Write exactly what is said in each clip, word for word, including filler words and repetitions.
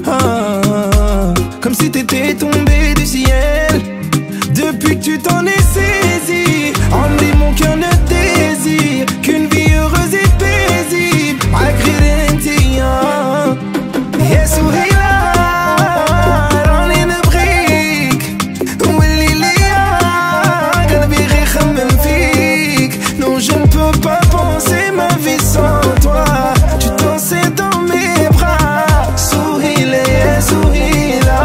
ah, comme si t'étais tombé du ciel. Depuis que tu t'en es saisi, emmener mon cœur ne désire qu'une vie heureuse et paisible. Malgré l'intérieur, yeah, Souhila, راني نبغيك واللي ليا قلبي غير يخمم فيك. Non, je ne peux pas penser ma vie sans toi. Tu dansais dans mes bras, Souhila, yeah, Souhila.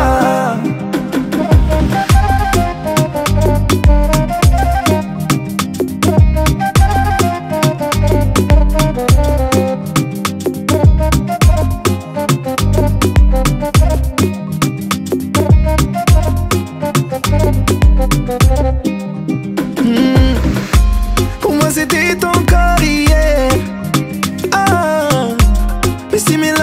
Hmm. Pour moi c'était encore hier, ah, mais si mes